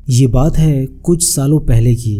ये बात है कुछ सालों पहले की।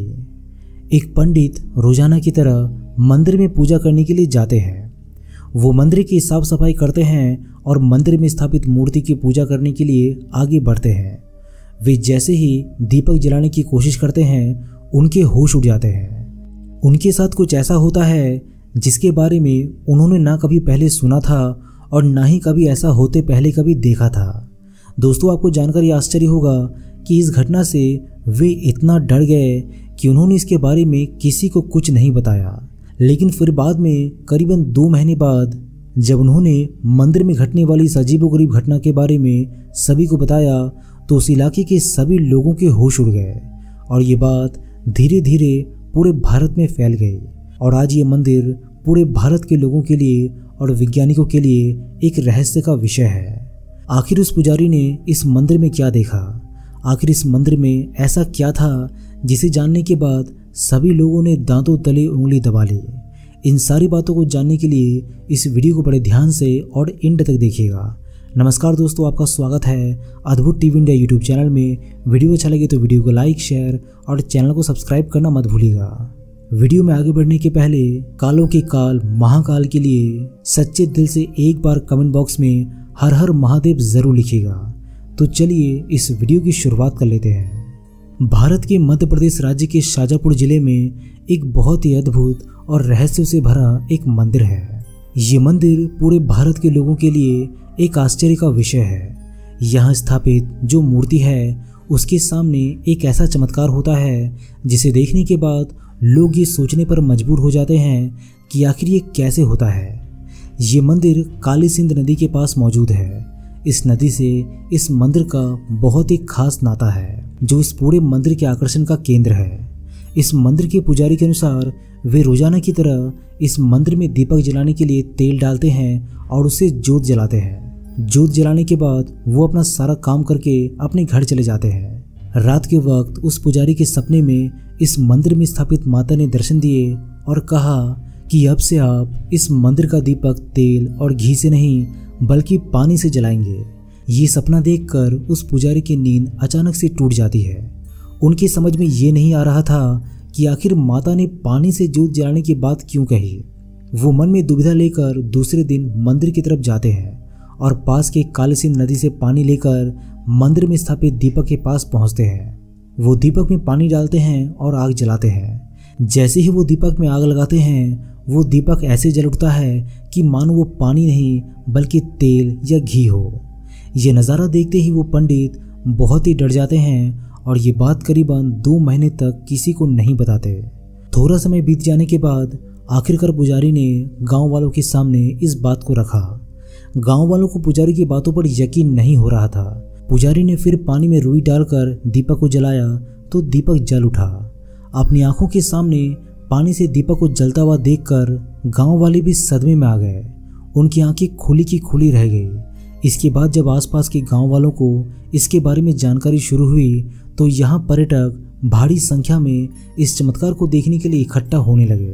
एक पंडित रोजाना की तरह मंदिर में पूजा करने के लिए जाते हैं। वो मंदिर की साफ सफाई करते हैं और मंदिर में स्थापित मूर्ति की पूजा करने के लिए आगे बढ़ते हैं। वे जैसे ही दीपक जलाने की कोशिश करते हैं उनके होश उड़ जाते हैं। उनके साथ कुछ ऐसा होता है जिसके बारे में उन्होंने ना कभी पहले सुना था और ना ही कभी ऐसा होते पहले कभी देखा था। दोस्तों, आपको जानकर ये आश्चर्य होगा कि इस घटना से वे इतना डर गए कि उन्होंने इसके बारे में किसी को कुछ नहीं बताया। लेकिन फिर बाद में करीबन 2 महीने बाद जब उन्होंने मंदिर में घटने वाली इस अजीबोगरीब घटना के बारे में सभी को बताया तो उस इलाके के सभी लोगों के होश उड़ गए और ये बात धीरे धीरे पूरे भारत में फैल गई। और आज ये मंदिर पूरे भारत के लोगों के लिए और वैज्ञानिकों के लिए एक रहस्य का विषय है। आखिर उस पुजारी ने इस मंदिर में क्या देखा? आखिर इस मंदिर में ऐसा क्या था जिसे जानने के बाद सभी लोगों ने दांतों तले उंगली दबा ली? इन सारी बातों को जानने के लिए इस वीडियो को बड़े ध्यान से और एंड तक देखिएगा। नमस्कार दोस्तों, आपका स्वागत है Adbhut TV India YouTube channel में। वीडियो अच्छा लगे तो वीडियो को लाइक, शेयर और चैनल को सब्सक्राइब करना मत भूलिएगा। वीडियो में आगे बढ़ने के पहले कालों के काल महाकाल के लिए सच्चे दिल से एक बार कमेंट बॉक्स में हर हर महादेव जरूर लिखिएगा। तो चलिए इस वीडियो की शुरुआत कर लेते हैं। भारत के मध्य प्रदेश राज्य के शाजापुर जिले में एक बहुत ही अद्भुत और रहस्य से भरा एक मंदिर है। ये मंदिर पूरे भारत के लोगों के लिए एक आश्चर्य का विषय है। यहाँ स्थापित जो मूर्ति है उसके सामने एक ऐसा चमत्कार होता है जिसे देखने के बाद लोग ये सोचने पर मजबूर हो जाते हैं कि आखिर ये कैसे होता है। ये मंदिर काली सिंध नदी के पास मौजूद है। इस नदी से इस मंदिर का बहुत ही खास नाता है जो इस पूरे मंदिर के आकर्षण का केंद्र है। इस मंदिर के पुजारी के अनुसार वे रोजाना की तरह इस मंदिर में दीपक जलाने के लिए तेल डालते हैं और उससे जोत जलाते हैं। जोत जलाने के बाद वो अपना सारा काम करके अपने घर चले जाते हैं। रात के वक्त उस पुजारी के सपने में इस मंदिर में स्थापित माता ने दर्शन दिए और कहा कि अब से आप इस मंदिर का दीपक तेल और घी से नहीं बल्कि पानी से जलाएंगे। ये सपना देखकर उस पुजारी की नींद अचानक से टूट जाती है। उनकी समझ में ये नहीं आ रहा था कि आखिर माता ने पानी से जोत जलाने की बात क्यों कही। वो मन में दुविधा लेकर दूसरे दिन मंदिर की तरफ जाते हैं और पास के काली सिंध नदी से पानी लेकर मंदिर में स्थापित दीपक के पास पहुंचते हैं। वो दीपक में पानी डालते हैं और आग जलाते हैं। जैसे ही वो दीपक में आग लगाते हैं वो दीपक ऐसे जल उठता है कि मानो वो पानी नहीं बल्कि तेल या घी हो। ये नज़ारा देखते ही वो पंडित बहुत ही डर जाते हैं और ये बात करीबन 2 महीने तक किसी को नहीं बताते। थोड़ा समय बीत जाने के बाद आखिरकार पुजारी ने गांव वालों के सामने इस बात को रखा। गांव वालों को पुजारी की बातों पर यकीन नहीं हो रहा था। पुजारी ने फिर पानी में रुई डालकर दीपक को जलाया तो दीपक जल उठा। अपनी आंखों के सामने पानी से दीपक को जलता हुआ देखकर गांव वाले भी सदमे में आ गए। उनकी आंखें खुली की खुली रह गई। इसके बाद जब आसपास के गांव वालों को इसके बारे में जानकारी शुरू हुई तो यहाँ पर्यटक भारी संख्या में इस चमत्कार को देखने के लिए इकट्ठा होने लगे।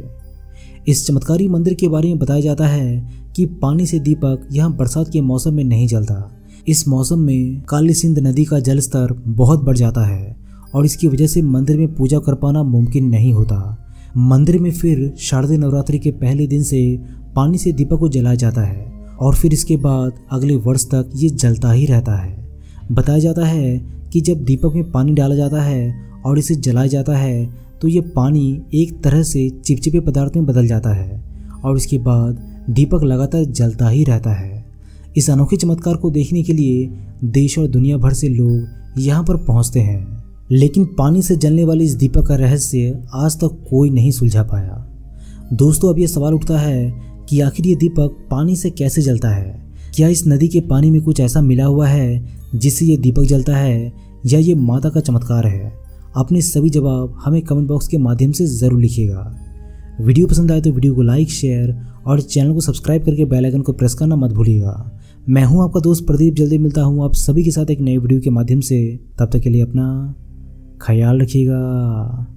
इस चमत्कारी मंदिर के बारे में बताया जाता है कि पानी से दीपक यहाँ बरसात के मौसम में नहीं जलता। इस मौसम में काली सिंध नदी का जल स्तर बहुत बढ़ जाता है और इसकी वजह से मंदिर में पूजा कर पाना मुमकिन नहीं होता। मंदिर में फिर शारदीय नवरात्रि के पहले दिन से पानी से दीपक को जलाया जाता है और फिर इसके बाद अगले वर्ष तक ये जलता ही रहता है। बताया जाता है कि जब दीपक में पानी डाला जाता है और इसे जलाया जाता है तो ये पानी एक तरह से चिपचिपे पदार्थ में बदल जाता है और इसके बाद दीपक लगातार जलता ही रहता है। इस अनोखे चमत्कार को देखने के लिए देश और दुनिया भर से लोग यहाँ पर पहुँचते हैं, लेकिन पानी से जलने वाले इस दीपक का रहस्य आज तक कोई नहीं सुलझा पाया। दोस्तों, अब ये सवाल उठता है कि आखिर ये दीपक पानी से कैसे जलता है? क्या इस नदी के पानी में कुछ ऐसा मिला हुआ है जिससे ये दीपक जलता है या ये माता का चमत्कार है? अपने सभी जवाब हमें कमेंट बॉक्स के माध्यम से ज़रूर लिखिएगा। वीडियो पसंद आए तो वीडियो को लाइक, शेयर और चैनल को सब्सक्राइब करके बेल आइकन को प्रेस करना मत भूलिएगा। मैं हूं आपका दोस्त प्रदीप। जल्दी मिलता हूं आप सभी के साथ एक नए वीडियो के माध्यम से। तब तक के लिए अपना ख्याल रखिएगा।